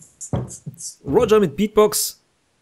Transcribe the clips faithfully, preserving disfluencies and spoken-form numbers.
Roger mit Beatbox.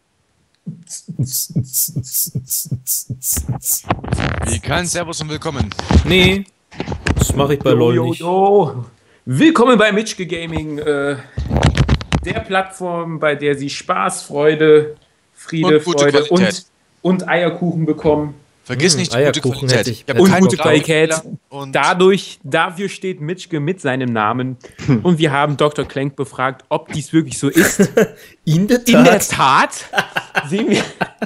Wie kein Servus und willkommen. Nee, das mache ich bei LOL yo, nicht. yo. Willkommen bei Mitschke Gaming, äh, der Plattform, bei der Sie Spaß, Freude, Friede, Und gute Freude und, Qualität. und Eierkuchen bekommen. Vergiss Hm, nicht die gute Eierkuchen Qualität. hätte ich- Ich hab Und keinen gute Qualität. Grafikfehler Und Dadurch, dafür steht Mitschke mit seinem Namen. Und wir haben Doktor Klenk befragt, ob dies wirklich so ist. In der Tat. In der Tat sehen wir.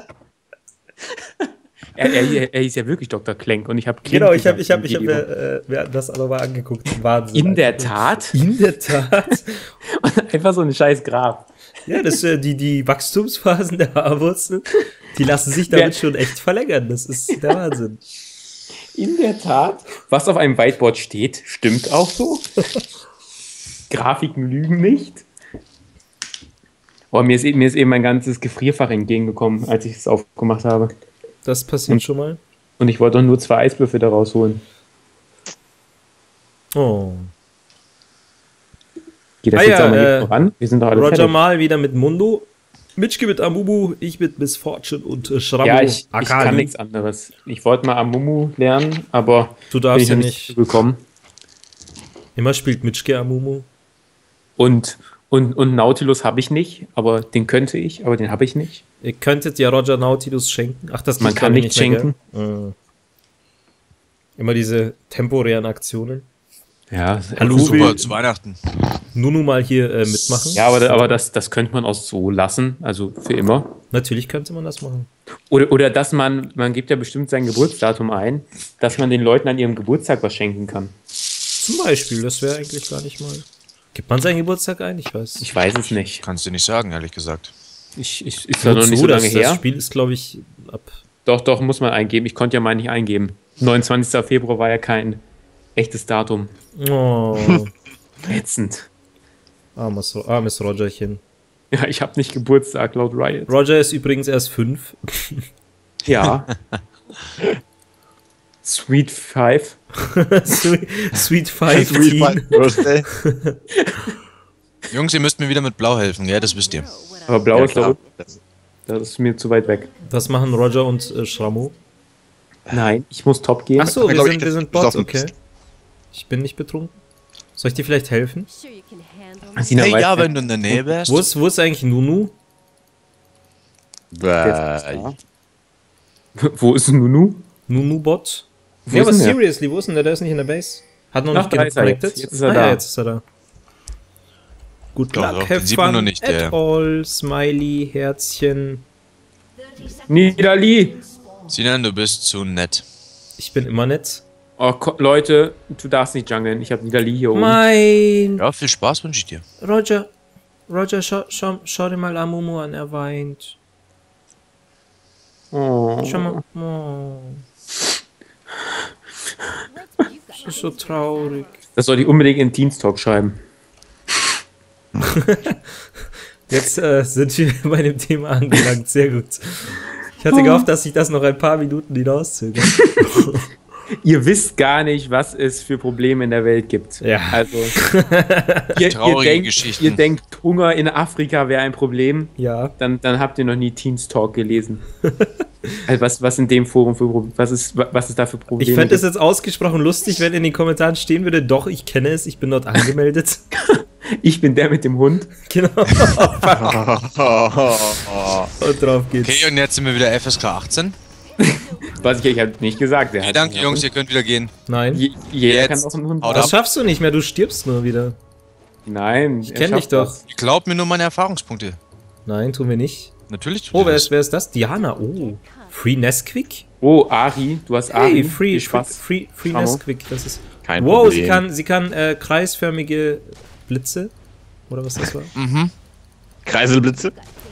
er, er, er ist ja wirklich Doktor Klenk und ich habe Genau, ich habe ich hab, ich hab, äh, wir hatten das alle mal angeguckt. Wahnsinn. In der Tat. In der Tat. Und einfach so ein scheiß Grab. Ja, das, äh, die, die Wachstumsphasen der Haarwurzel, die lassen sich damit Ja. schon echt verlängern. Das ist der Wahnsinn. In der Tat. Was auf einem Whiteboard steht, stimmt auch so. Grafiken lügen nicht. Oh, mir, ist, eben- mir ist eben mein ganzes Gefrierfach entgegengekommen, als ich es aufgemacht habe. Das passiert schon mal. Und ich wollte doch nur zwei Eiswürfel da rausholen. Oh. Geht das Ah jetzt ja, auch mal äh, nicht voran? Wir sind doch alle Roger fertig. mal wieder mit Mundo. Mitschke mit Amumu, ich mit Miss Fortune und äh, Schramo. Ja, ich, ich Akali. kann nichts anderes. Ich wollte mal Amumu lernen, aber Du bin darfst ich ja noch nicht. bekommen. Immer spielt Mitschke Amumu. Und, und, und Nautilus habe ich nicht, aber den könnte ich, aber den habe ich nicht. Ihr könntet ja Roger Nautilus schenken. Ach, das Man geht, kann glaub ich, nicht mehr, schenken. gell? Äh. Immer diese temporären Aktionen. Ja, Hallo, super Will. zu Weihnachten. Nunu mal hier äh, mitmachen. Ja, aber, aber das, das könnte man auch so lassen, also für immer. Natürlich könnte man das machen. Oder, oder dass man, man gibt ja bestimmt sein Geburtsdatum ein, dass man den Leuten an ihrem Geburtstag was schenken kann. Zum Beispiel, das wäre eigentlich gar nicht mal. Gibt man seinen Geburtstag ein? Ich weiß. Ich weiß es nicht. Kannst du nicht sagen, ehrlich gesagt. Ich, ich, ist ja noch Wozu? nicht so lange das, her. Das Spiel ist, glaube ich, ab. Doch, doch, muss man eingeben. Ich konnte ja mal nicht eingeben. neunundzwanzigster Februar war ja kein echtes Datum. Oh, Ätzend. armes, armes Rogerchen. Ja, ich habe nicht Geburtstag, laut Riot. Roger ist übrigens erst fünf. Ja. Sweet Five. Sweet, Sweet Five. Sweet Teen. Five Birthday. Jungs, ihr müsst mir wieder mit Blau helfen, ja, das wisst ihr. Aber blau Ja, ist da klar. unten. Das ist mir zu weit weg. Was machen Roger und äh, Schramo? Nein, ich muss top gehen. Ach so, Ja, wir glaub sind, ich, wir das sind ist Bots, offen. okay. Ich bin nicht betrunken. Soll ich dir vielleicht helfen? Sina Hey, weiß ja, nicht. wenn du in der Nähe wärst. Wo ist, wo ist eigentlich Nunu? Der ist Bäh. da. Wo ist Nunu? Nunu-Bot? Wo Ja, ist aber denn der? seriously, wo ist denn der? Der ist nicht in der Base. Hat noch Ach, nicht da ist er connected. jetzt. Jetzt ist er ah, da. Ja, jetzt ist er da. Good Doch, luck, doch, den have sieht man fun noch nicht, at der- all, Smiley, Herzchen. Niederli! Sinan, du bist zu nett. Ich bin immer nett. Oh, Ko- Leute, du darfst nicht junglen. Ich habe Niederli hier oben. Mein Ja, viel Spaß wünsche ich dir. Roger, Roger, schau, schau, schau dir mal Amumu an, er weint. Oh. Schau mal. Oh. Das ist so traurig. Das soll ich unbedingt in Teams Talk schreiben. Jetzt äh, sind wir bei dem Thema angelangt. Sehr gut. Ich hatte gehofft, dass sich das noch ein paar Minuten hinauszögert. Ihr wisst gar nicht, was es für Probleme in der Welt gibt. Ja. Also, ihr, ihr, Traurige denkt, Geschichten. ihr denkt, Hunger in Afrika wäre ein Problem. Ja. Dann, dann habt ihr noch nie Teens Talk gelesen. Also was, was in dem Forum für Probleme, was ist, was ist da für Probleme? Ich fände es jetzt ausgesprochen lustig, wenn in den Kommentaren stehen würde, doch, ich kenne es, ich bin dort angemeldet. Ich bin der mit dem Hund. Genau. Und drauf geht's. Okay, und jetzt sind wir wieder F S K achtzehn. Was ich, ich habe nicht gesagt. Der Okay, hat danke, einen Jungs, Hund. ihr könnt wieder gehen. Nein. Je, jeder Jetzt. kann auch einen Hund Haut haben. Das schaffst du nicht mehr, du stirbst nur wieder. Nein, Ich kenn dich doch. Ihr glaubt mir nur meine Erfahrungspunkte. Nein, tun wir nicht. Natürlich tut Oh, ihr wer das. ist, wer ist das? Diana. Oh. Free Nesquik? Oh, Ari, du hast Ari. Hey, free, Viel free, Spaß. free, free Schau mal. Nesquik. Das ist. Kein Wow, Problem. sie kann, sie kann äh, kreisförmige Blitze. Oder was das war? Mhm. Kreiselblitze?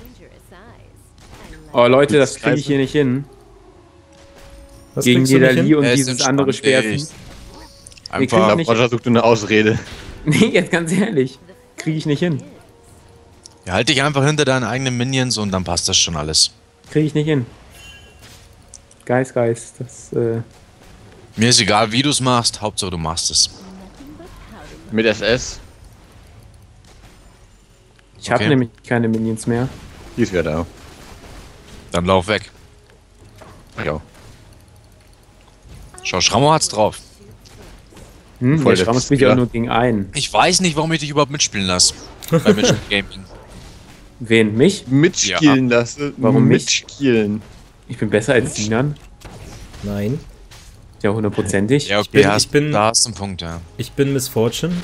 Oh Leute, das kriege ich hier nicht hin. Was Gegen kriegst du nicht hin? Niederli und Er ist dieses andere entspannt, Speervieh. echt. kriegen Einfach. nicht- Roger sucht eine Ausrede. Nee, jetzt ganz ehrlich. Kriege ich nicht hin. Ja, halt dich einfach hinter deinen eigenen Minions und dann passt das schon alles. Kriege ich nicht hin. Geist, Geist. Das, äh. Mir ist egal, wie du es machst, Hauptsache du machst es. Mit S S. Ich habe Okay. nämlich keine Minions mehr. Die ist wieder da. Dann lauf weg. Ja. Schau, Schrammo hat's drauf. Hm, Voll der der Schramm spielt Spieler. ja nur gegen einen. Ich weiß nicht, warum ich dich überhaupt mitspielen lasse. Bei Mitchell Gaming. Wen? Mich? Mitspielen lassen. Warum nicht? Mitspielen? Ich bin besser als Sinan. Nein. Ja, hundertprozentig. Ja, okay, bin- hast, ich bin- da hast du einen Punkt, ja. Ich bin Miss Fortune.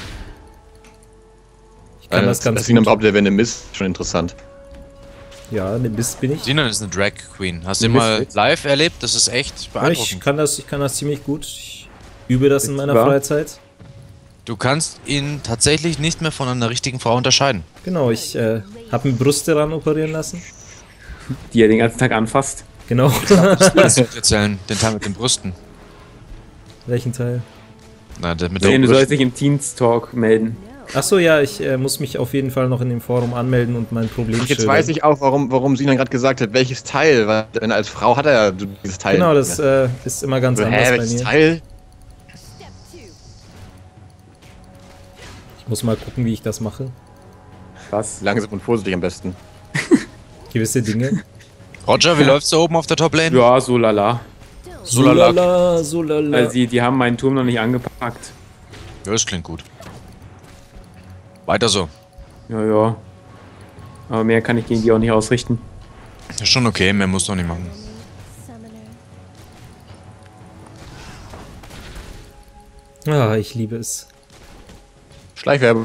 Ich kann Äh, das ganz dass Sinan gut. behauptet, er wäre eine Mist, schon interessant. Ja, eine Mist bin ich. Sinan ist eine Drag Queen. Hast du Du ihn mal bist- live erlebt? Das ist echt Ja, ich beeindruckend. kann das, ich kann das ziemlich gut. Ich übe das in meiner wahr? Freizeit. Du kannst ihn tatsächlich nicht mehr von einer richtigen Frau unterscheiden. Genau, ich äh, habe mir Brüste ran operieren lassen. Die er den ganzen Tag anfasst. Genau. Das willst du erzählen, den Teil mit den Brüsten. Welchen Teil? Na, der mit Nee, den du Brüsten. sollst dich im Teens Talk melden. Achso, ja, ich äh, muss mich auf jeden Fall noch in dem Forum anmelden und mein Problem Jetzt schildern. weiß ich auch, warum, warum Sinan gerade gesagt hat, welches Teil. Weil wenn er als Frau hat er ja dieses Teil. Genau, nicht das mehr. äh, ist immer ganz So, anders hä, bei welches mir. Teil? Ich muss mal gucken, wie ich das mache. Was? Langsam und vorsichtig am besten. Gewisse Dinge. Roger, wie läuft's da oben auf der Top-Lane? Ja, so lala. So lala. Solala, solala. Also die, die haben meinen Turm noch nicht angepackt. Ja, das klingt gut. Weiter so. Ja, ja. Aber mehr kann ich gegen die auch nicht ausrichten. Ist schon okay, mehr musst du auch nicht machen. Ah, ich liebe es. Schleichwerbung.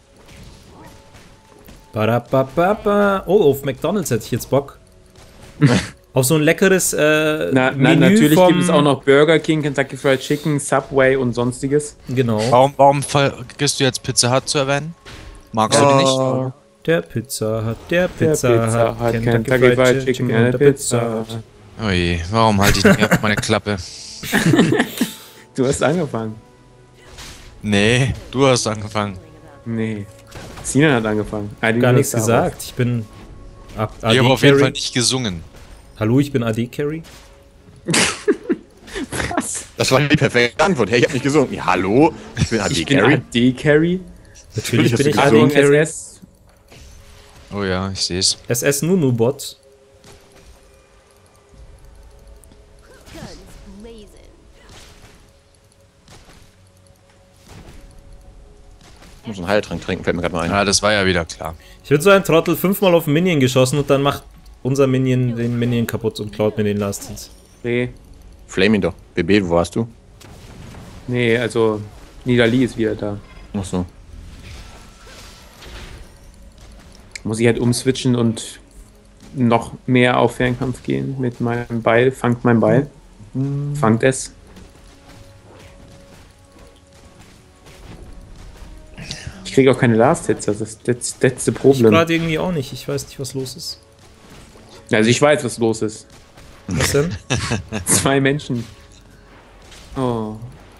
Barabababa. Oh, auf McDonald's hätte ich jetzt Bock. Auf so ein leckeres äh, Na, na, Menü natürlich vom, gibt es auch noch Burger King, Kentucky Fried Chicken, Subway und sonstiges. Genau. Warum, warum vergisst du jetzt Pizza Hut zu erwähnen? Magst du die nicht? Der Pizza hat, der Der Pizza, hat Kentucky Fried Chicken, eine Pizza. Oh je, warum halte ich nicht auf meine Klappe? Du hast angefangen. Nee, du hast angefangen. Nee. Sinan hat angefangen. Ah, du Gar hast nichts darauf. gesagt. Ich bin A- Ich habe auf jeden Carry. Fall nicht gesungen. Hallo, ich bin A D Carry. Was? Das war die perfekte Antwort. Hey, ich hab nicht gesungen. Ja, hallo? Ich bin A D Ich bin Carry. A D-Carry. Natürlich hast bin du ich gesagt. A D Gegen Carry. S S. Oh ja, ich sehe es. S S Nunu Bot. Ich muss einen Heiltrank trinken, fällt mir gerade mal ein. Ja, das war ja wieder klar. Ich bin so ein Trottel fünfmal auf den Minion geschossen und dann macht unser Minion den Minion kaputt und klaut mir den Last Hit. Nee. Flame ihn doch. B B, wo warst du? Nee, also Nidali ist wieder da. Ach so. Muss ich halt umswitchen und noch mehr auf Fernkampf gehen mit meinem Beil. Fangt mein Beil. Fangt es. Ich kriege auch keine Last Hits, das ist das letzte Ich Problem. gerade irgendwie auch nicht. Ich weiß nicht, was los ist. Also ich weiß, was los ist. Was denn? Zwei Menschen. Oh.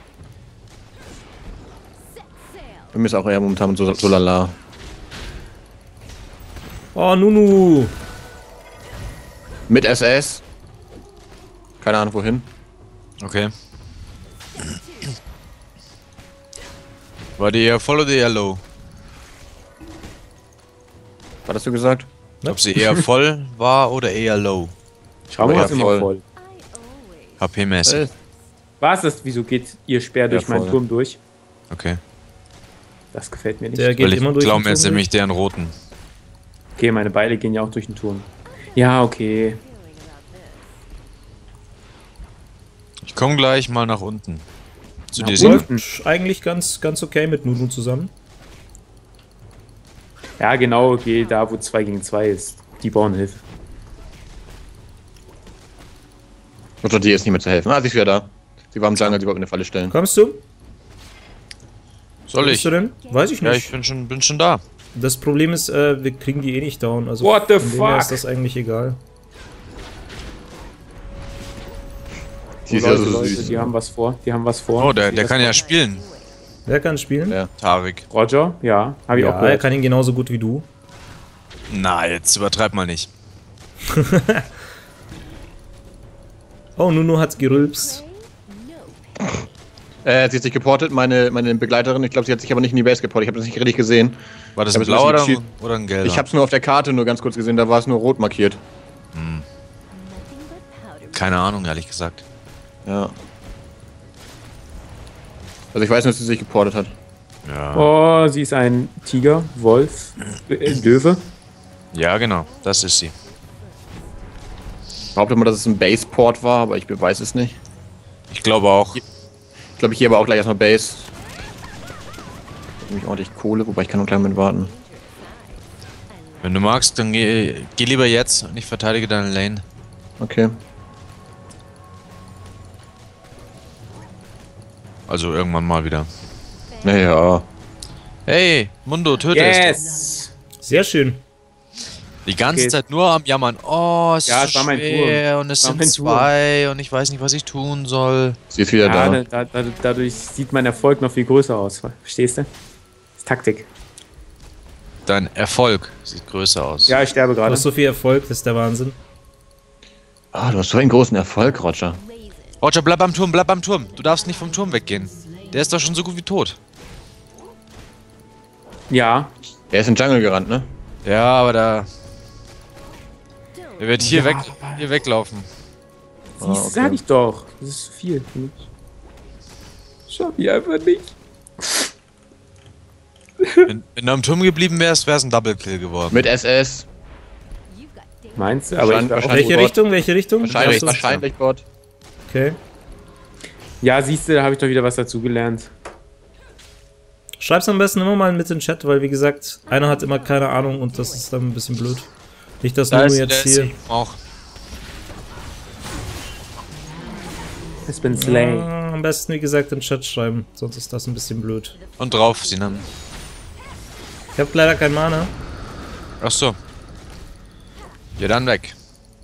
Bei mir ist auch eher momentan so, so lala. Oh, Nunu. Mit S S. Keine Ahnung wohin. Okay. War die eher voll oder eher low? Was hast du gesagt? Ob sie eher voll war oder eher low? Schau mal, Ja, ist immer voll. voll. H P-mäßig. Äh, Was ist? Wieso geht ihr Speer durch voll. meinen Turm durch? Okay. Das gefällt mir nicht. Der geht Weil ich immer durch. glaube den mir jetzt Turm nämlich deren roten. Okay, meine Beile gehen ja auch durch den Turm. Ja, okay. Ich komme gleich mal nach unten. Zu Nach dir, durch. Simon. Läuft eigentlich ganz, ganz okay mit Nunu zusammen. Ja, genau, okay, da wo zwei gegen zwei ist. Die brauchen Hilfe. Mutter, dir ist nicht mehr zu helfen. Ah, sie ist wieder da. Sie war am Jungle, sie wollte in eine Falle stellen. Kommst du? Soll Bist ich? du denn? Weiß ich Ja, nicht. ich bin schon, bin schon da. Das Problem ist, äh, wir kriegen die eh nicht down. Also What the von dem her fuck? ist das eigentlich egal. Sie ist Oh, ja Leute, so Leute, süß. die haben was vor. Die haben was vor. Oh, der, Ich der seh kann das ja spielen. Wer kann spielen? Ja. Tarik. vor. Roger, ja, habe ich auch Ja, er gehört. kann ihn genauso gut wie du. Na, jetzt übertreib mal nicht. Oh, Nunu hat's gerülpst. Äh, sie hat sich geportet, meine, meine Begleiterin. Ich glaube, sie hat sich aber nicht in die Base geportet. Ich habe das nicht richtig gesehen. War das Ich ein hab blauer jetzt oder, nicht oder ein gelber? Ich habe es nur auf der Karte nur ganz kurz gesehen, da war es nur rot markiert. Keine Ahnung, ehrlich gesagt. Ja. Also ich weiß nur, dass sie sich geportet hat. Ja. Oh, sie ist ein Tiger, Wolf, äh, Löwe. Ja, genau. Das ist sie. Ich behaupte mal, dass es ein Base-Port war, aber ich weiß es nicht. Ich glaube auch. Ich glaube, ich gehe aber auch gleich erstmal Base. Nämlich ordentlich Kohle, wobei ich kann noch gleich mit warten. Wenn du magst, dann geh, geh lieber jetzt und ich verteidige deine Lane. Okay. Also irgendwann mal wieder. Naja. Hey, Mundo, töte es. Yes! Sehr schön. Die ganze Okay. Zeit nur am Jammern. Oh, es Ja, ist es so war mein schwer Turm. und es Es war sind mein Turm. zwei und ich weiß nicht, was ich tun soll. Sie ist wieder Ja, da. da, da, dadurch sieht mein Erfolg noch viel größer aus. Verstehst du? Das ist Taktik. Dein Erfolg sieht größer aus. Ja, ich sterbe Du gerade. hast so viel Erfolg, das ist der Wahnsinn. Ah, du hast so einen großen Erfolg, Roger. Roger, bleib am Turm, bleib am Turm. Du darfst nicht vom Turm weggehen. Der ist doch schon so gut wie tot. Ja. Er ist in den Jungle gerannt, ne? Ja, aber da... Er wird hier, Ja, weg, aber- hier weglaufen. Siehst, Ah, okay. sag ich doch. Das ist zu viel für mich. Schaff ich einfach nicht. Wenn, wenn du am Turm geblieben wärst, wäre es ein Double Kill geworden. Mit S S. Meinst du? Aber ich Wahrscheinlich- war auch wahrscheinlich- Welche Bot. Richtung? Welche Richtung? Wahrscheinlich, Achso. wahrscheinlich Bot. Okay. Ja, siehst du, da habe ich doch wieder was dazugelernt. Schreib's am besten immer mal mit in den Chat, weil wie gesagt, einer hat immer keine Ahnung und das ist dann ein bisschen blöd. Nicht, dass Da nur ist jetzt der hier. Sieg auch. Es bin Slay. Ah, am besten, wie gesagt, in den Chat schreiben, sonst ist das ein bisschen blöd. Und drauf, Sinan. Ich habe leider kein Mana. Ach so. Ja, dann weg.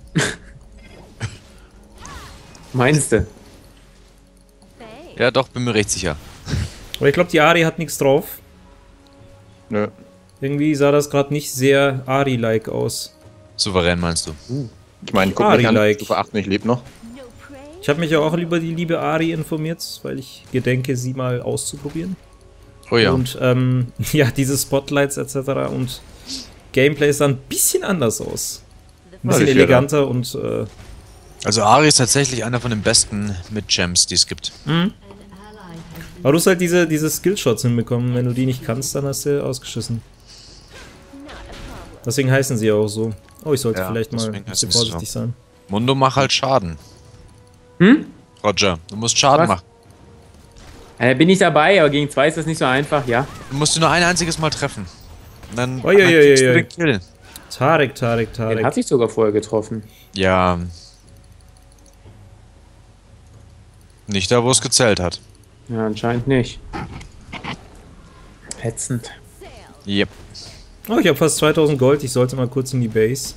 Meinst du? Ja, doch, bin mir recht sicher. Aber ich glaube, die Ari hat nichts drauf. Nö. Irgendwie sah das gerade nicht sehr Ari-like aus. Souverän meinst du? Ich meine, guck mich an, Ari-like. Stufe achtzehn, ich lebe noch. Ich habe mich ja auch über die liebe Ari informiert, weil ich gedenke, sie mal auszuprobieren. Oh ja. Und ähm, ja, diese Spotlights et cetera. Und Gameplay sah ein bisschen anders aus. Ein Ja, bisschen ich wieder. eleganter und äh, Also Ari ist tatsächlich einer von den besten mit Gems, die es gibt. aber du hast halt diese, diese Skillshots hinbekommen. Wenn du die nicht kannst, dann hast du ausgeschissen. Deswegen heißen sie ja auch so. Oh, ich sollte Ja, vielleicht mal ein deswegen bisschen heißen sie so. vorsichtig sein. Mundo, mach halt Schaden. Hm? Roger, du musst Schaden Was? machen. Äh, bin ich dabei, aber gegen zwei ist das nicht so einfach, ja? Du musst ihn nur ein einziges Mal treffen. Und dann, Ui, ui, dann ui, kriegst du ui. den Kill. Tarek, Tarek, Den Tarek. hat sich sogar vorher getroffen. Ja. Nicht da, wo es gezählt hat. Ja, anscheinend nicht. Ätzend. Yep. Oh, ich habe fast zweitausend Gold. Ich sollte mal kurz in die Base.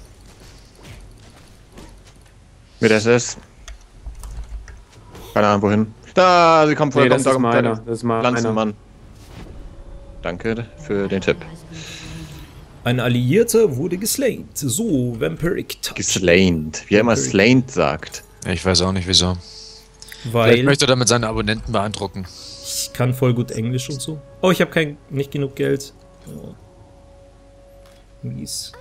Mit S S. Keine Ahnung, wohin. Da, sie kommt Nee, vorher. das ist meiner. Das ist meiner. Pflanzenmann. Danke für den Tipp. Ein Alliierter wurde geslayed. So, Vampiric Touch. Geslaint. Wie er immer slaint sagt. Ich weiß auch nicht wieso. Vielleicht Weil möchte er damit seine Abonnenten beeindrucken. ich kann voll gut Englisch und so. Oh, ich habe kein nicht genug Geld. Oh. Mies.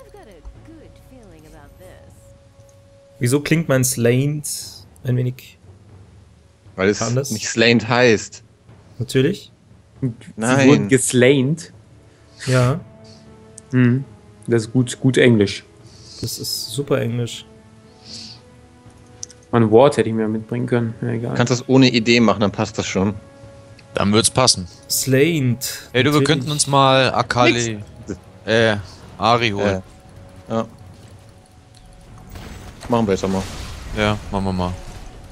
Wieso klingt mein Slaint ein wenig Weil es Anders? nicht slaint heißt. natürlich? Sie wurden Nein. geslaint. Ja, Hm. Das ist gut, gut Englisch. das ist super Englisch. Ein Wort hätte ich mir mitbringen können. Ja, egal. Du kannst das ohne Idee machen, dann passt das schon. Dann wird's passen. Slaint. Hey du, wir natürlich. könnten uns mal Akali, äh, Ari holen. Äh, ja. Machen wir jetzt auch mal. Ja, machen wir mal.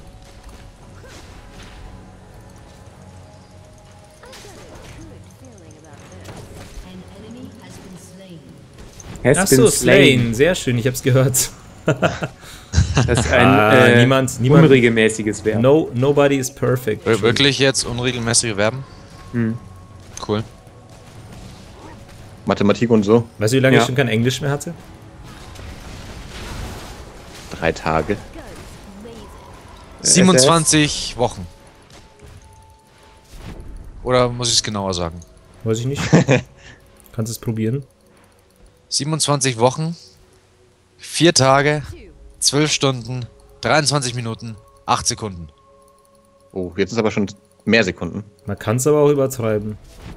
Has Achso, been Slain. Sehr schön, ich hab's gehört. Das ist ein Ah, äh, niemand- niemand- unregelmäßiges Verb. No, nobody is perfect. Wir- Wirklich jetzt unregelmäßige Verben? Hm. Cool. Mathematik und so. Weißt du, wie lange Ja. ich schon kein Englisch mehr hatte? Drei Tage. siebenundzwanzig Wochen. Oder muss ich es genauer sagen? Weiß ich nicht. Kannst es probieren. siebenundzwanzig Wochen, vier Tage, zwölf Stunden, dreiundzwanzig Minuten, acht Sekunden. Oh, jetzt ist aber schon mehr Sekunden. Man kann es aber auch übertreiben.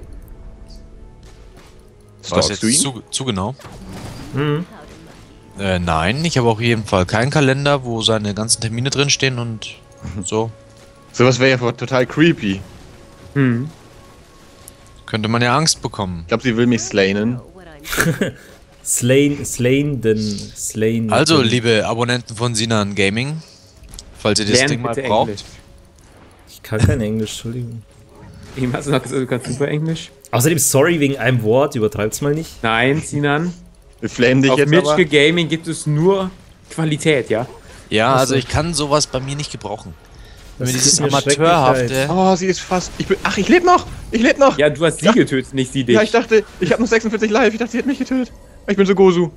Was Stalkst du jetzt ihn? zu, zu genau? Mhm. Äh, nein, ich habe auch jeden Fall keinen Kalender, wo seine ganzen Termine drinstehen und so. Sowas wäre ja total creepy. Hm. Könnte man ja Angst bekommen. Ich glaube, sie will mich slainen. Slain, slain, denn slain. Also, denn. liebe Abonnenten von Sinan Gaming, falls ihr das Lern Ding mal bitte braucht. Englisch. Ich kann kein Englisch, Entschuldigung. Ihm hast du noch gesagt, du kannst super Englisch? Außerdem, sorry wegen einem Wort, übertreib's mal nicht. Nein, Sinan. Wir flamen dich Auf jetzt Mitchke aber. Gaming gibt es nur Qualität, ja? Ja, Ach also so. ich kann sowas bei mir nicht gebrauchen. Das Mir dieses tut mir schrecklich Amateurhafte. leid. Oh, sie ist fast. Ich bin. Ach, ich lebe noch! Ich lebe noch! Ja, du hast sie Ja. getötet, nicht sie dich. Ja, ich dachte, ich habe noch sechsundvierzig live. Ich dachte, sie hätte mich getötet. Ich bin so Gozu.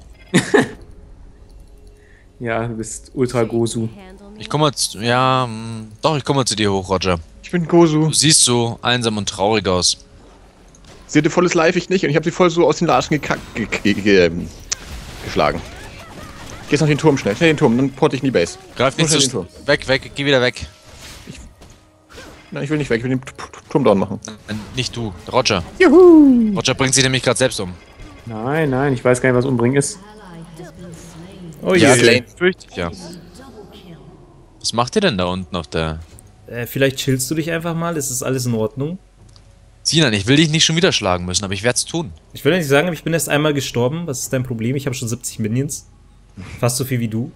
Ja, du bist Ultra Gosu. Ich komme mal zu, ja, mh, doch, ich komme mal zu dir hoch, Roger. Ich bin Gozu. Du siehst so einsam und traurig aus. Sie hatte volles Live, ich nicht. Und ich habe sie voll so aus den Latschen gekackt, ge ge ge ähm, geschlagen. Geh jetzt noch den Turm schnell. Schnell den Turm, dann porte ich in die Base. Greif nicht Schnell zu. den Turm. Weg, weg, geh wieder weg. Nein, ich will nicht weg. Ich will den T- T- Turm down machen. Nein, nicht du, Roger. Juhu! Roger bringt sich nämlich gerade selbst um. Nein, nein, ich weiß gar nicht, was umbringen ist. Oh Ja, je. Slane. fürchte ich, ja. Was macht ihr denn da unten auf der... Äh, vielleicht chillst du dich einfach mal, ist das alles in Ordnung? Sinan, ich will dich nicht schon wieder schlagen müssen, aber ich werde es tun. Ich will nicht sagen, aber ich bin erst einmal gestorben. Was ist dein Problem? Ich habe schon siebzig Minions. Fast so viel wie du.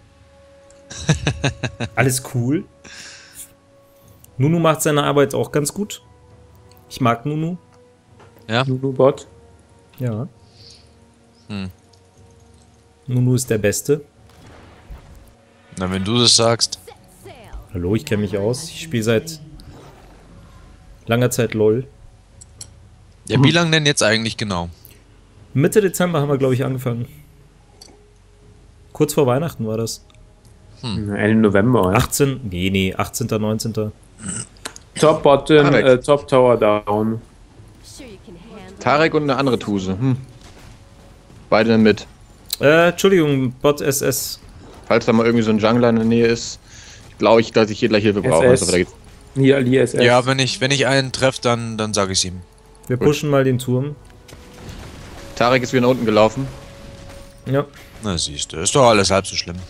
Alles cool. Nunu macht seine Arbeit auch ganz gut. Ich mag Nunu. Ja? Lulu-Bot. Ja. Hm. Nunu ist der Beste. Na, wenn du das sagst. Hallo, ich kenne mich aus. Ich spiele seit langer Zeit LOL. Ja, wie lange denn jetzt eigentlich genau? Mitte Dezember haben wir, glaube ich, angefangen. Kurz vor Weihnachten war das. Ende November, ja. achtzehn, nee, nee, achtzehnter, neunzehnter. Top Bottom, Tarek. äh, Top Tower down. Tarek und eine andere Tuse. Hm. Beide dann mit. Äh, Entschuldigung, Bot S S. Falls da mal irgendwie so ein Jungler in der Nähe ist, glaube ich, dass ich hier gleich Hilfe brauche. S S. Also, da geht's. Hier, Ali S S. Ja, wenn ich, wenn ich einen treffe, dann, dann sage ich ihm. Wir pushen mal den Turm. Tarek ist wieder nach unten gelaufen. Ja. Na, siehst du, ist doch alles halb so schlimm.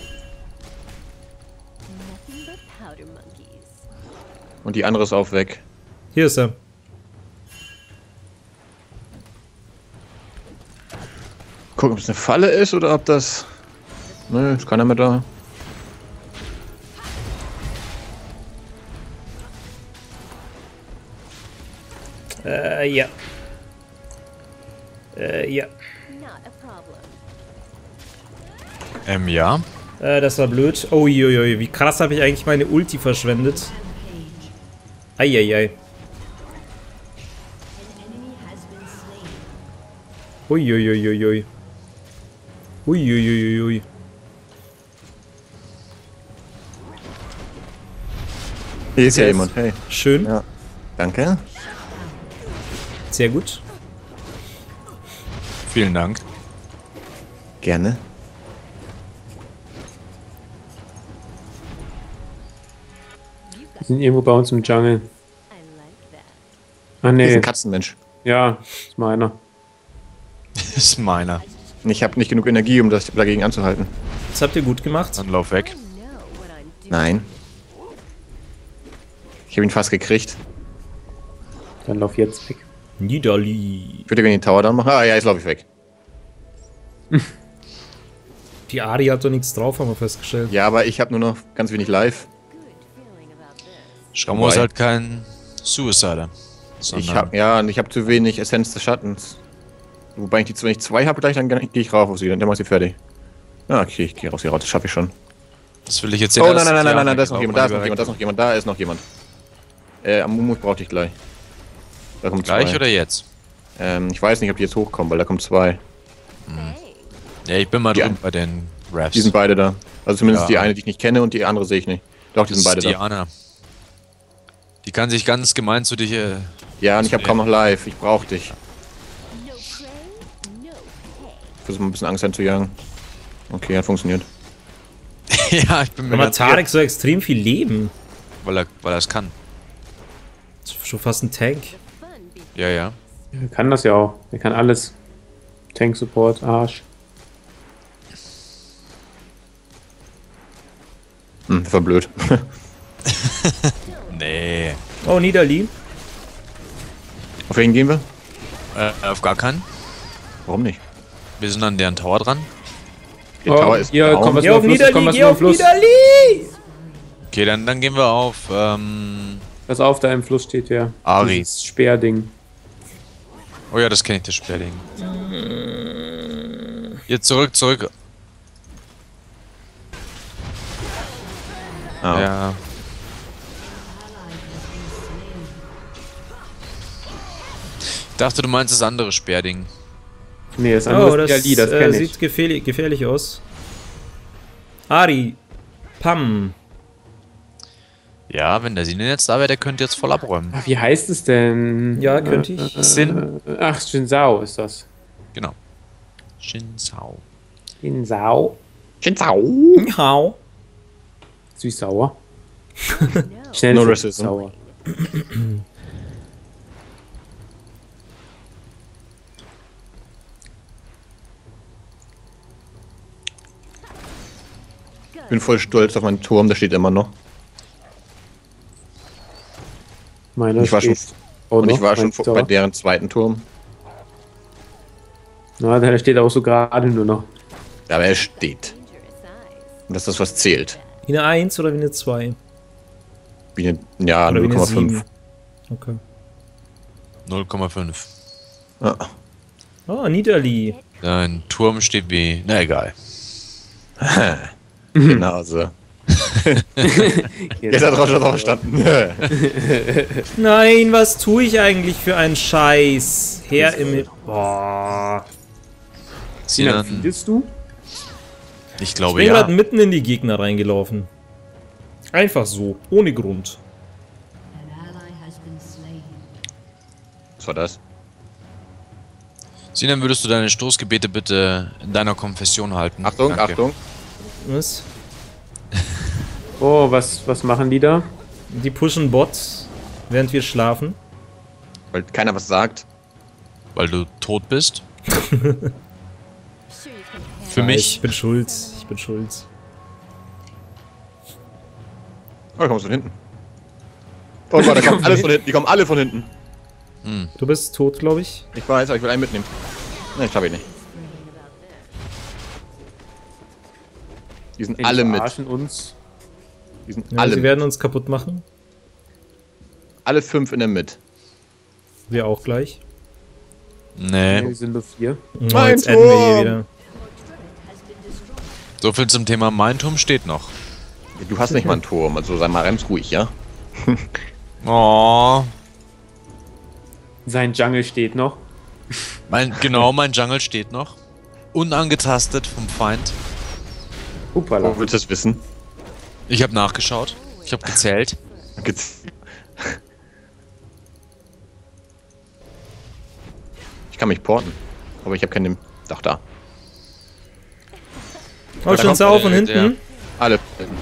Und die andere ist auch weg. Hier ist er. Gucken, ob es eine Falle ist oder ob das. Nö, ist keiner mehr da. Äh, ja. Äh, ja. Ähm, ja. Äh, das war blöd. Oh, Uiuiui, wie krass habe ich eigentlich meine Ulti verschwendet. Eieiei. Uiuiuiui. Uiuiuiui. Hier ist ja Yes. jemand. Hey. Schön. Ja. Danke. Sehr gut. Vielen Dank. Gerne. Die sind irgendwo bei uns im Jungle. Ah, Hier ist nee. ein Katzenmensch. Ja, ist meiner. Ist meiner. Ich habe nicht genug Energie, um das dagegen anzuhalten. Das habt ihr gut gemacht. Dann lauf weg. Nein. Ich habe ihn fast gekriegt. Dann lauf jetzt weg. Niederli. Ich würde gerne den Tower down machen. Ah ja, jetzt laufe ich weg. Die Ari hat doch nichts drauf, haben wir festgestellt. Ja, aber ich habe nur noch ganz wenig live. Schramo ist Wobei- halt kein Suicider. Ich sondern- habe ja, und ich habe zu wenig Essenz des Schattens. Wobei ich die, wenn ich zwei habe, gleich dann gehe ich rauf auf sie, dann mach ich sie fertig. Ja, okay, ich gehe raus hier raus, das schaffe ich schon. Das will ich jetzt Oh den nein, nein, ersten nein, nein, Jahr nein, da ist noch weglaufen, jemand, da ist noch lieber jemand, da ist noch jemand, da ist noch jemand. Äh, Amumu brauchte ich gleich. Da kommt Gleich zwei. oder jetzt? Ähm, ich weiß nicht, ob die jetzt hochkommen, weil da kommen zwei. Ja, ich bin mal Die drüben an- bei den Refs. Die sind beide da. Also zumindest Ja. die eine, die ich nicht kenne und die andere sehe ich nicht. Doch, die das sind beide ist da. Diana. Die kann sich ganz gemein zu dich. Äh, Ja, und ich habe kaum noch live. Ich brauch dich. Ich versuche mal ein bisschen Angst einzujagen. Okay, hat funktioniert. ja, ich bin mir Aber ganz Tarek sicher, so extrem viel Leben. weil er, weil er es kann. Das ist schon fast ein Tank. Ja, ja. Er kann das ja auch. Er kann alles. Tank-Support, Arsch. Hm, das war blöd. Nee. Oh, Niederli. Auf wen gehen wir? Äh, auf gar keinen. Warum nicht? Wir sind an deren Tower dran. Der Tower ist hier, down. komm, was Geh nur auf Fluss, komm, Niederli, was geh nur auf Fluss. Niederli! Okay, dann, dann gehen wir auf ähm, Pass auf, da im Fluss steht ja. Ari. Dieses Speerding. Oh ja, das kenne ich, das Sperrding. Jetzt zurück, zurück. Ah. Ja. Ich dachte, du meinst das andere Sperrding. Nee, das andere Oh, ist das Niederli, das äh, kenn ich. sieht gefährlich, gefährlich aus. Ari. Pam. Ja, wenn der Sinen jetzt da wäre, der könnte jetzt voll abräumen. Ach, wie heißt es denn? Ja, könnte ich. Sin. Äh, Ach, Shinsao ist das. Genau. Shinsao. Shinsao. Shinsao. Hau. Süß-sauer. Schnell No süß- racism. sauer. Ich bin voll stolz auf meinen Turm, der steht immer noch. Meiner Ich war schon, steht. Oh, und ich noch? war schon Meinst vor- du? bei deren zweiten Turm. Na, der steht auch so gerade nur noch. Ja, aber er steht. Und das ist das, was zählt. Wie eine eins oder wie eine zwei? Wie eine, ja, Oder wie null eine Komma fünf. sieben? Okay. null Komma fünf. Ah. Oh, Niederli. Dein Turm steht wie. Na egal. Genau so. Jetzt hat Roger drauf verstanden. Nein, was tue ich eigentlich für einen Scheiß? Herr im... Boah. Sina, Sinan, findest du? ich Ich glaube bin ja. gerade mitten in die Gegner reingelaufen. Einfach so, ohne Grund. Was war das? Sinan, würdest du deine Stoßgebete bitte in deiner Konfession halten? Achtung, Danke. Achtung. Was? Oh, was, was machen die da? Die pushen Bots, während wir schlafen. Weil keiner was sagt. Weil du tot bist? Für Ja, mich. Ich bin schuld. Ich bin schuld. Oh, da kommst du von hinten. Oh Gott, da kommen alle von hinten. Die kommen alle von hinten. Du bist tot, glaube ich. Ich weiß, aber ich will einen mitnehmen. Nein, ich habe ich nicht. Die sind Die alle mit. verarschen uns. Die sind Ja, alle sie mit. werden uns kaputt machen. Alle fünf in der Mitte. Wir auch gleich. Nee, Nee. wir sind nur vier. Oh, Mein jetzt adden wir hier Turm! wieder. So viel zum Thema mein Turm steht noch. Du hast nicht mal einen Turm, also sei mal ganz ruhig, ja? Oh. Sein Jungle steht noch. Mein, genau, mein Jungle steht noch. Unangetastet vom Feind. Hoppala. Wo willst du das wissen? Ich habe nachgeschaut. Ich habe gezählt. Gez- Ich kann mich porten. Aber ich habe keine. Doch, da. Oh, Da schon kommt sauer von der- hinten. Alle.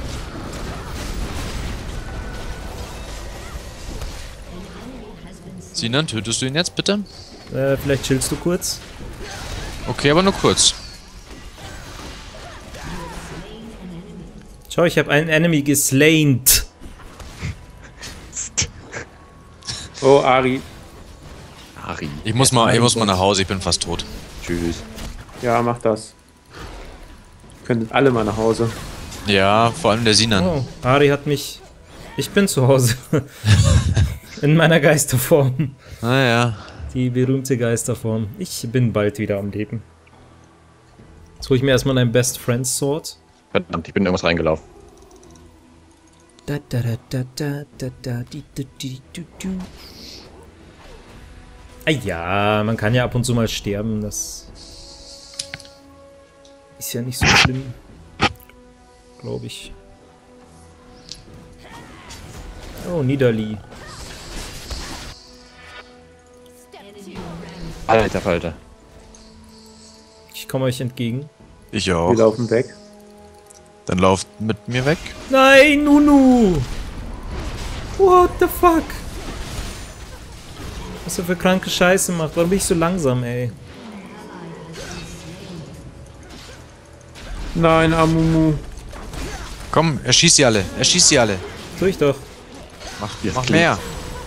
Sinan, tötest du ihn jetzt bitte? Äh, vielleicht chillst du kurz. Okay, aber nur kurz. Schau, ich habe einen Enemy geslaint. Oh, Ari. Ari. Ich muss mal, ich muss mal nach Hause, ich bin fast tot. Tschüss. Ja, mach das. Könntet alle mal nach Hause. Ja, vor allem der Sinan. Oh, Ari hat mich... Ich bin zu Hause. In meiner Geisterform. Naja. Die berühmte Geisterform. Ich bin bald wieder am Leben. Jetzt hole ich mir erstmal ein Best Friends Sword. Verdammt, ich bin in irgendwas reingelaufen. Da, da, da, da, da, da, da, di, di, di, du, du. Ah ja, man kann ja ab und zu mal sterben. Das ist ja nicht so schlimm. Glaube ich. Oh, Niederli. Alter Falter. Ich komme euch entgegen. Ich Wir auch. laufen weg. Dann lauft mit mir weg. Nein, Nunu! What the fuck? Was er für kranke Scheiße macht. Warum bin ich so langsam, ey? Nein, Amumu. Komm, erschieß sie alle. Erschieß sie alle. Tu ich doch. Mach, Jetzt mach klingt- mehr.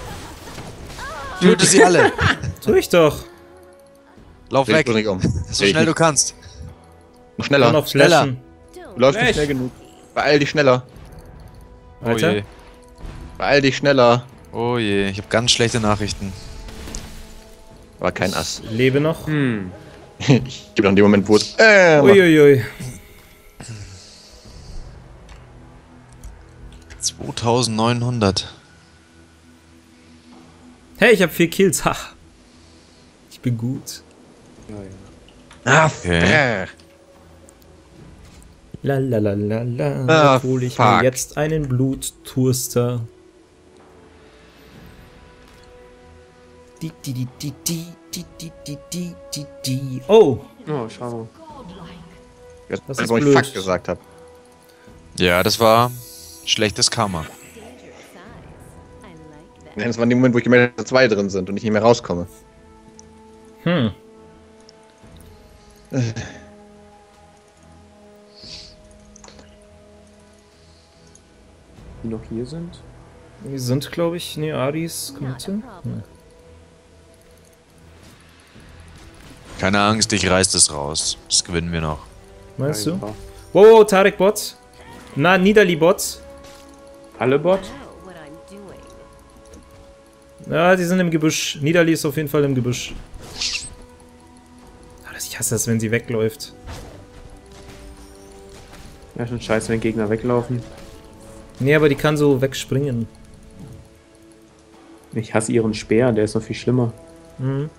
Töte sie alle. Tu ich doch. Lauf Dreh dich weg. bloß nicht um. So schnell du kannst. Noch Kann schneller. noch schneller. flashen. Du läufst nicht Flash. schnell genug. Beeil dich schneller. Oh Alter. je. Beeil dich schneller. Oh je. Ich habe ganz schlechte Nachrichten. Aber kein Ass. Lebe noch. Hm. Ich gebe noch in dem Moment, wo es. Äh, macht. Uiuiui. zweitausendneunhundert. Hey, ich habe vier Kills. Ha. Ich bin gut. Ah, Okay. äh. La la la la la. Ah, hole ich fuck. mir jetzt einen Blutturster. Die, die, die, die, die, die, die, die, die, die, die. Oh, Oh, schau. Jetzt, Das das ist wo ich blöd. Fuck gesagt habe. Ja, das war schlechtes Karma. Nein, das war in dem Moment, wo ich gemerkt habe, dass zwei drin sind und ich nicht mehr rauskomme. hm. Die noch hier sind? Die sind, glaube ich, ne, Aris. Kommt sie? Hm. Keine Angst, ich reiß das raus. Das gewinnen wir noch. Meinst du? Einfach. Wow, wow, Tarek Bot. Na, Nidali Bot. Alle Bot? Ja, die sind im Gebüsch. Nidali ist auf jeden Fall im Gebüsch. Ah, das- Ich hasse das, wenn sie wegläuft. Ja, schon scheiße, wenn Gegner weglaufen. Nee, aber die kann so wegspringen. Ich hasse ihren Speer, der ist noch viel schlimmer. Mhm.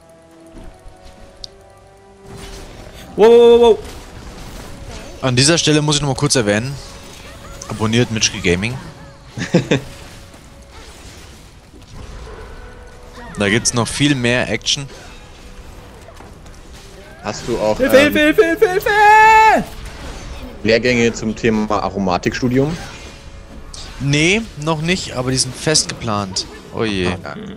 Wow, wow, wow, wow. An dieser Stelle muss ich noch mal kurz erwähnen. Abonniert Mitschki Gaming. Da gibt's noch viel mehr Action. Hast du auch Hilfe, ähm, Hilfe, Hilfe, Hilfe, Hilfe! Lehrgänge zum Thema Aromatikstudium? Nee, noch nicht, aber die sind fest geplant. Oh je.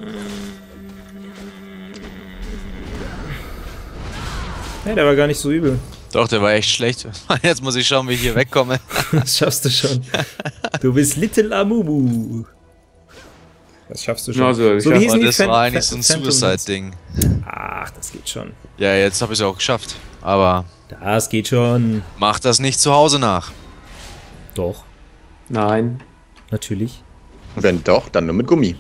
Hey, der war gar nicht so übel. Doch, der war echt schlecht. Jetzt muss ich schauen, wie ich hier wegkomme. Das schaffst du schon. Du bist Little Amumu. Das schaffst du schon. Also, ich so, hab- wie hießen Aber die das Phan- war eigentlich so ein Phantom Nuts? Suicide-Ding. Ach, das geht schon. Ja, jetzt habe ich es auch geschafft. Aber Das geht schon. mach das nicht zu Hause nach. Doch, Nein. natürlich. Und wenn doch, dann nur mit Gummi.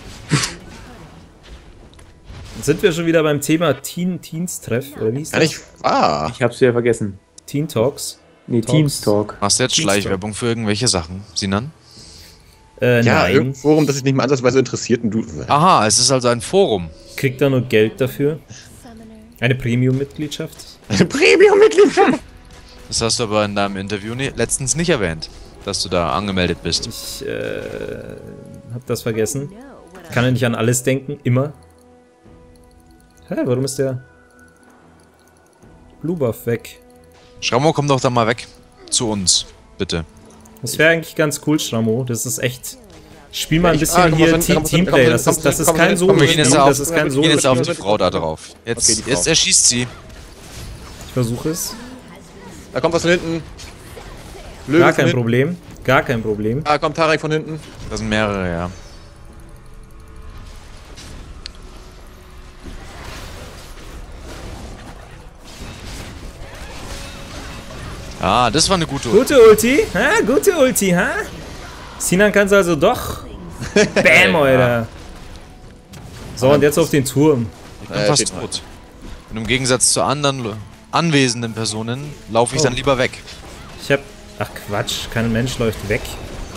Jetzt sind wir schon wieder beim Thema Teen Teens Treff, oder wie hieß Gar das? nicht wahr. Ich hab's wieder vergessen. Teen Talks. Nee, Talks. Teams Talk. Machst du jetzt Dienstag. Schleichwerbung für irgendwelche Sachen, Sinan? Äh, Ja, nein. irgendein Forum, das sich nicht mal ansatzweise interessiert und du. Aha, es ist also ein Forum. Kriegt da nur Geld dafür. Eine Premium-Mitgliedschaft. Premium-Mitgliedschaft! Das hast du aber in deinem Interview ne letztens nicht erwähnt, dass du da angemeldet bist. Ich äh, hab das vergessen. Kann ja nicht an alles denken, immer. Hä, warum ist der Blue Buff weg? Schramo, komm doch da mal weg. Zu uns, bitte. Das wäre eigentlich ganz cool, Stramo. Das ist echt. Spiel mal ein Ich- bisschen ah, komm, hier komm, Team- komm, komm, Teamplay. komm, Das komm, ist, das ist komm, kein komm, Solo. komm, Wir gehen jetzt Das auf, ist kein wir Solo. gehen jetzt auf Ich die Frau da drauf. Jetzt, Okay, die Frau. jetzt erschießt sie. versuche es. Da kommt was von hinten. Löwe Gar von kein hinten. Problem. Gar kein Problem. Da kommt Tarek von hinten. Das sind mehrere, ja. Ah, das war eine gute Ulti. Gute Ulti. Ha? Gute Ulti, ha? Sinan kann es also doch. Bam, Alter. So, und jetzt auf den Turm. Ich bin Äh, fast steht tot. Und im Gegensatz zu anderen le- anwesenden Personen laufe ich Oh. dann lieber weg. Ich hab. Ach Quatsch, kein Mensch läuft weg.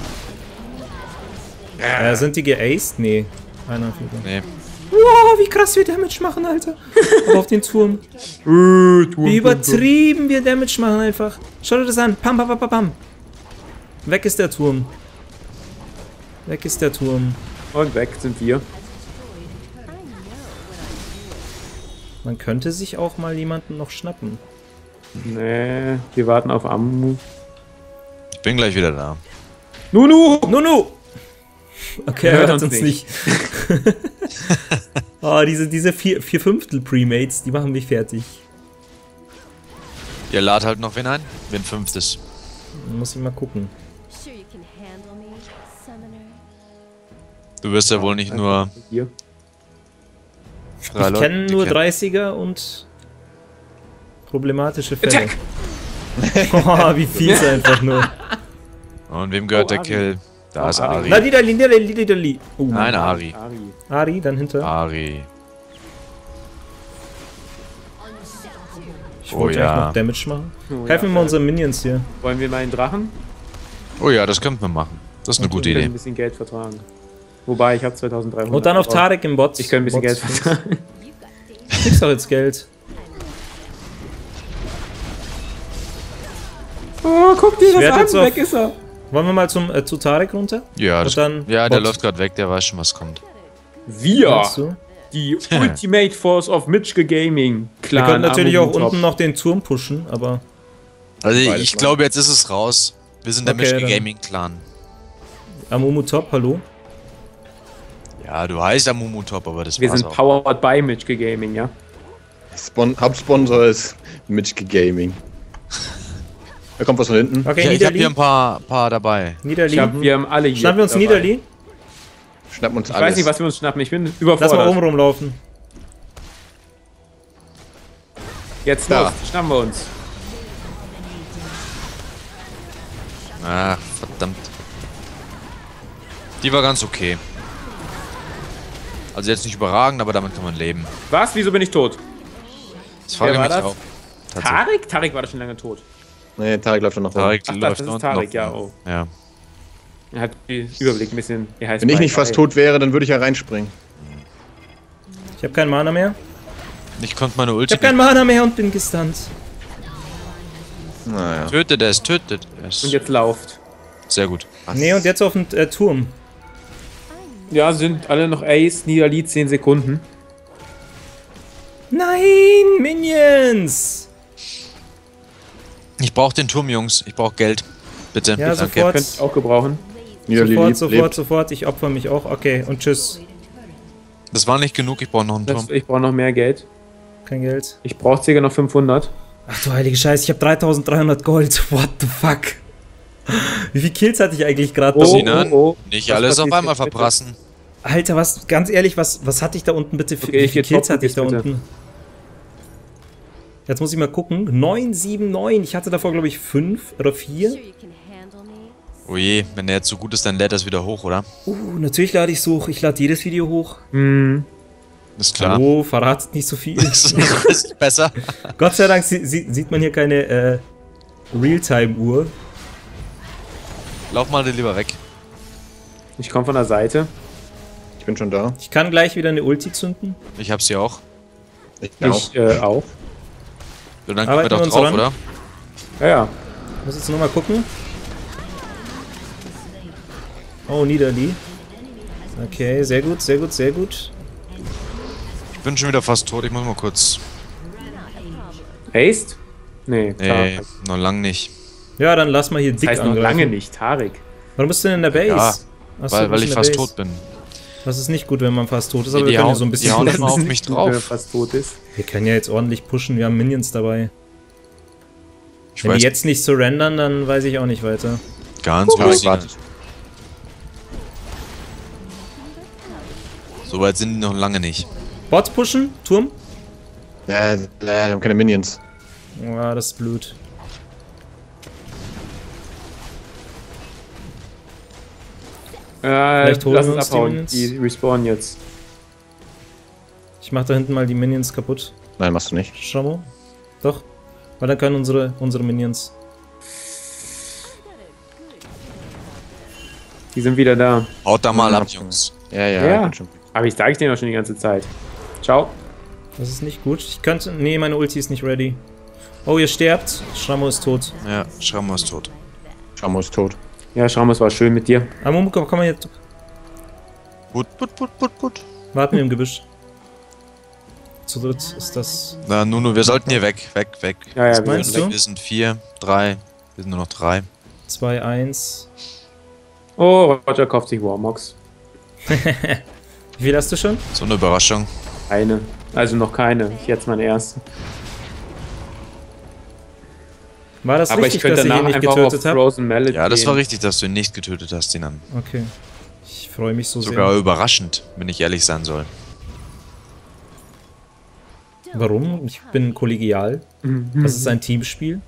Äh, sind die geaced? Nee. Einer fehlt noch. Nee. Wow, wie krass wir Damage machen, Alter. Aber auf den Turm. Wie übertrieben wir Damage machen einfach. Schau dir das an. Pam, pam, pam, pam, pam. Weg ist der Turm. Weg ist der Turm. Und weg sind wir. Man könnte sich auch mal jemanden noch schnappen. Nee, wir warten auf Amumu. Ich bin gleich wieder da. Nunu! Nunu! Okay, er hört uns nicht. Oh, diese, diese vier, vier Fünftel Premates, die machen mich fertig. Ihr ladet halt noch wen ein? Wen fünftes. Muss ich mal gucken. Du wirst ja wohl nicht nur Hier. drei Ich Leute kenne nur kennen. dreißiger und problematische Fälle. Oh, wie fies einfach nur. Und wem gehört Oh, der Ari. Kill? Da Oh, ist Ari. Ari. Na, Lidali, Lidali, Lidali. Oh, Nein, Ari. Ari. Ari, dann hinter. Ari. Ich Oh wollte ja. eigentlich noch Damage machen. Oh, Helfen wir ja. mal unseren Minions hier. Wollen wir mal einen Drachen? Oh ja, das könnten wir machen. Das ist eine gute Ich kann Idee. ein bisschen Geld vertragen. Wobei, ich habe zweitausenddreihundert. Und dann auf Euro. Tarek im Bot. Ich kann ein bisschen Bots. Geld vertragen. Du kriegst doch jetzt Geld. Oh, guck dir werd das jetzt an, auf- weg ist er. Wollen wir mal zum, äh, zu Tarek runter? Ja, das, Und dann ja der Bot. läuft gerade weg, der weiß schon, was kommt. Wir, Meinst du? die Ultimate Force of Mitchke Gaming. Wir Clan können natürlich auch Amumu Top. unten noch den Turm pushen, aber Also Beides ich mal. glaube, jetzt ist es raus. Wir sind der Okay, Mischke dann- Gaming Clan. Amumu Top, hallo? Ja, du heißt Amumu Top, aber das Wir war's sind auch. powered by Mitchke Gaming, ja? Spon Hauptsponsor ist Mitchke Gaming. Da kommt was von hinten. Okay, Ja, ich habe hier Niederli. ein paar, paar dabei. Niederli. Ich hab, wir haben alle hier. Schnappen wir uns dabei. Niederli? Schnappen uns Ich alles. weiß nicht, was wir uns schnappen. Ich bin Lass überfordert. mal oben rumlaufen. Jetzt Da. los, schnappen wir uns. Ach, verdammt. Die war ganz okay. Also jetzt nicht überragend, aber damit kann man leben. Was? Wieso bin ich tot? Das frage Wer war mich das? auch. Tatsächlich. Tarek? Tarek war doch schon lange tot. Nee, Tarek läuft schon noch rum. Tarek Ach, das läuft ist noch Tarek, noch- ja, oh. Ja. Er hat den Überblick ein bisschen. Er heißt Wenn ich Mike, nicht fast ey. tot wäre, dann würde ich ja reinspringen. Ich habe keinen Mana mehr. Ich konnte meine Ich Ulti habe keinen Mana mehr und bin gestunt. Naja. nicht. Tötet es, tötet es. Und jetzt lauft. Sehr gut. Nee, und jetzt auf den äh, Turm. Ja, sind alle noch Ace, Niederli zehn Sekunden. Nein, Minions! Ich brauche den Turm, Jungs. Ich brauche Geld. Bitte. Ja, Danke. sofort. Könnte ich auch gebrauchen. Niederli Sofort, lebt, sofort, lebt. sofort. Ich opfer mich auch. Okay, und tschüss. Das war nicht genug, ich brauche noch einen Das, Turm. ich brauche noch mehr Geld. Kein Geld. Ich brauche circa noch fünfhundert. Ach du heilige Scheiße, ich habe dreitausenddreihundert Gold. What the fuck? Wie viele Kills hatte ich eigentlich gerade? Oh, Sinan, oh, oh. Nicht Was alles auf passiert einmal jetzt bitte? verprassen. Alter, was, ganz ehrlich, was, was hatte ich da unten bitte für Okay, wie ich viele geh Kills top, hatte ich da bitte. unten? Jetzt muss ich mal gucken. neun sieben neun. Ich hatte davor, glaube ich, fünf oder vier. Oh je, wenn der jetzt so gut ist, dann lädt das wieder hoch, oder? Uh, natürlich lade ich so hoch. Ich lade jedes Video hoch. Hm. Ist klar. Oh, verratet nicht so viel. Das ist besser. Gott sei Dank sie, sie, sieht man hier keine äh, Realtime-Uhr. Lauf mal lieber weg. Ich komme von der Seite. Ich bin schon da. Ich kann gleich wieder eine Ulti zünden. Ich hab's hier auch. Ich auch. Ich äh, auch. So, dann kommen wir Arbeiten doch wir uns drauf, ran. oder? Ja, ja. Muss jetzt nur mal gucken. Oh, Niederli. Okay, sehr gut, sehr gut, sehr gut. Ich bin schon wieder fast tot, ich muss mal kurz. Aced? Nee, Nee, Tarek. noch lang nicht. Ja, dann lass mal hier dick Das heißt noch angreifen. lange nicht, Tarek. Warum bist du denn in der Base? Ja, Ach so, weil, du weil bist ich in der fast Base. tot bin. Das ist nicht gut, wenn man fast tot ist, Nee, aber die wir können ja hauen- so ein die bisschen hauen pushen. immer auf Das ist mich nicht gut, drauf. wenn er fast tot ist. Wir können ja jetzt ordentlich pushen, wir haben Minions dabei. Ich Wenn weiß die jetzt nicht surrendern, dann weiß ich auch nicht weiter. ganz Tarek ruhig. wartet. So weit sind die noch lange nicht. Bots pushen, Turm. Äh, äh, wir haben keine Minions. Ja, das ist blöd. Äh, Vielleicht holen lass wir uns uns die abhauen. Minions. Die respawnen jetzt. Ich mach da hinten mal die Minions kaputt. Nein, machst du nicht. Schau Doch. Weil dann können unsere, unsere Minions. Die sind wieder da. Haut da mal Ja. ab, Jungs. Ja, ja, Ja. ich bin schon. Aber ich sage ich denen auch schon die ganze Zeit. Ciao. Das ist nicht gut. Ich könnte. Nee, meine Ulti ist nicht ready. Oh, ihr sterbt. Schrammo ist tot. Ja, Schrammo ist tot. Schamo ist tot. Ja, Schramm, es war schön mit dir. Amumu, komm, komm mal jetzt. Put, put, put, put, put. Warten wir im Gebüsch. zu dritt ist das... Na, Nunu, wir sollten hier weg, weg, weg. Ja, ja, Was wir meinst sind du? weg. Wir sind vier, drei, wir sind nur noch drei. zwei eins. Oh, Roger kauft sich Warmox. Wie viel hast du schon? So eine Überraschung. Eine. Also noch keine. Ich jetzt meine erste. War das Aber ich richtig, könnte dass ich ihn danach nicht einfach auf getötet habe? Frozen Mallet Ja, das gehen. war richtig, dass du ihn nicht getötet hast, ihn an. Okay. Ich freue mich so Sogar sehr. überraschend, wenn ich ehrlich sein soll. Warum? Ich bin kollegial. Das ist ein Teamspiel.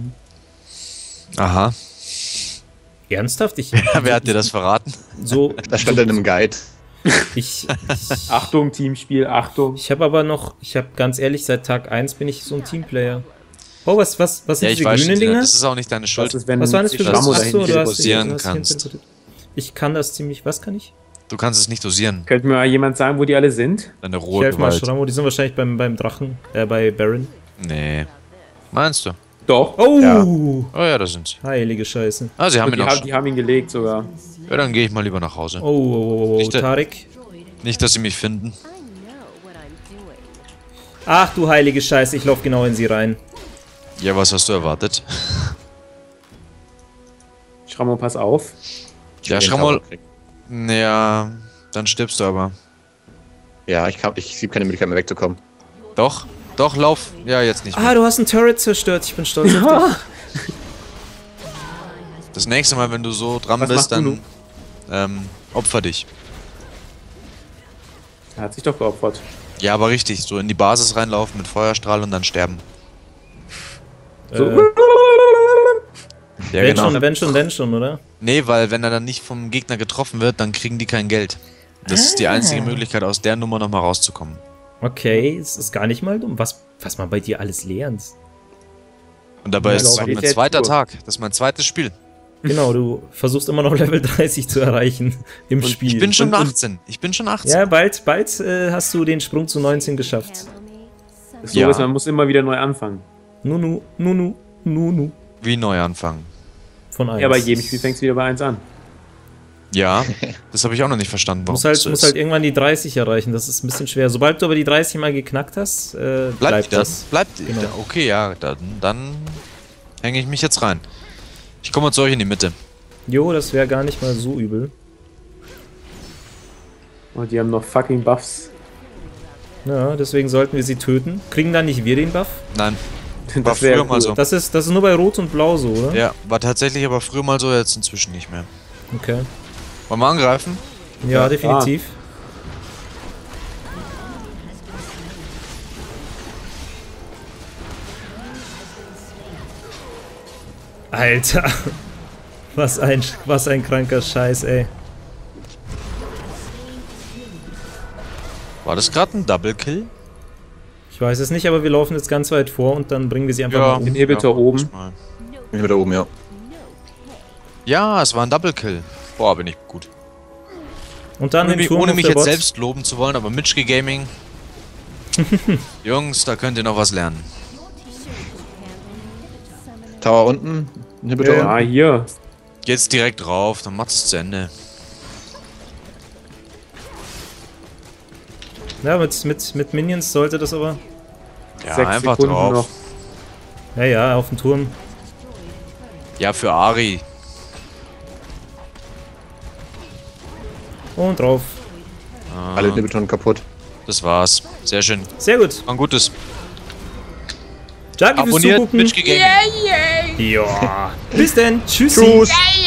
Aha. Ernsthaft? Ich, Wer hat dir das verraten? so, Das stand in einem Guide. ich, ich, Achtung, Teamspiel, Achtung. ich habe aber noch, ich habe ganz ehrlich, seit Tag eins bin ich so ein Teamplayer. Oh, was, was, was sind Ja, ich diese weiß grünen schon, Dinger? das ist auch nicht deine Was Schuld. ist, wenn Was waren das für sich Schrammo Ramo Achso, dahin du hast, dosieren du hast kannst. hintergründet. Ich kann das ziemlich, was kann ich? Du kannst es nicht dosieren, Könnte mir mal jemand sagen, wo die alle sind? deine Ich rohe helfe mal Gewalt. Schramo, die sind wahrscheinlich beim, beim Drachen, äh, bei Baron. Nee. Meinst du? Doch. Oh! Ja. Oh ja, da sind sie. Heilige Scheiße. Ah, sie haben Und ihn die, auch haben, schon. die haben ihn gelegt sogar. Ja, dann gehe ich mal lieber nach Hause. Oh, oh, oh, oh, oh. Nicht der- Tarek. Nicht, dass sie mich finden. I know what I'm doing. Ach du heilige Scheiße, ich laufe genau in sie rein. Ja, was hast du erwartet? Schramo, pass auf. Ja, Den Schrammel. Tower krieg. Ja, dann stirbst du aber. Ja, ich, hab- ich sehe keine Möglichkeit mehr wegzukommen. Doch, doch, lauf. Ja, jetzt nicht Ah, mehr. du hast ein Turret zerstört, ich bin stolz auf dich. Das nächste Mal, wenn du so dran Was bist, macht Nunu? dann ähm, opfer dich. Er hat sich doch geopfert. Ja, aber richtig. So in die Basis reinlaufen mit Feuerstrahl und dann sterben. So. Äh, Ja, wenn genau. schon, wenn schon, wenn schon, oder? Nee, weil wenn er dann nicht vom Gegner getroffen wird, dann kriegen die kein Geld. Das ist die einzige Möglichkeit, aus der Nummer nochmal rauszukommen. Okay, es ist gar nicht mal dumm. Was, was man bei dir alles lernt. Und dabei Ja, ist es glaub mein ich. zweiter Jetzt Tag. Das ist mein zweites Spiel. Genau, du versuchst immer noch Level dreißig zu erreichen im Und Spiel. ich bin schon Und- und- achtzehn. Ich bin schon achtzehn. Ja, bald, bald äh, hast du den Sprung zu neunzehn geschafft. Das so Ja. ist, man muss immer wieder neu anfangen. Nunu, Nunu, Nunu. Wie neu anfangen. Von eins. Ja, bei jedem Spiel fängst du wieder bei eins an. Ja, das habe ich auch noch nicht verstanden, warum Muss halt, das so muss ist. halt irgendwann die dreißig erreichen, das ist ein bisschen schwer. Sobald du aber die dreißig mal geknackt hast, äh, Bleibt bleibt das. das. Bleibt. Genau. Ja, okay, ja, dann, dann hänge ich mich jetzt rein. Ich komme zu euch in die Mitte. Jo, das wäre gar nicht mal so übel. Und die haben noch fucking Buffs. Ja, deswegen sollten wir sie töten. Kriegen dann nicht wir den Buff? Nein, Das war wär früher mal cool. so. Das ist, das ist nur bei Rot und Blau so, oder? Ja, war tatsächlich aber früher mal so, jetzt inzwischen nicht mehr. Okay. Wollen wir angreifen? Ja, definitiv. Alter. Was ein, was ein kranker Scheiß, ey. War das gerade ein Double Kill? Ich weiß es nicht, aber wir laufen jetzt ganz weit vor und dann bringen wir sie einfach mal um. Inhibitor oben. Mal. Bin ich da oben, ja. Ja, es war ein Double Kill. Boah, bin ich gut. Und dann Ohne, den mich, Turm ohne auf mich der jetzt Bot. selbst loben zu wollen, aber Mitchke Gaming. Jungs, da könnt ihr noch was lernen. Tower unten. Inhibitor Ja, unten. hier. Geht's direkt drauf, dann macht's zu Ende. Ja, mit, mit, mit Minions sollte das aber. Ja, Sechs einfach Sekunden drauf. noch. Ja, ja, auf dem Turm. Ja, für Ari. Und drauf. Alle Inhibitoren kaputt. Das war's. Sehr schön. Sehr gut. War ein gutes. Danke fürs Abonniert Zugucken. Mitchke Gaming. Ja. Bis denn. Tschüssi. Tschüss.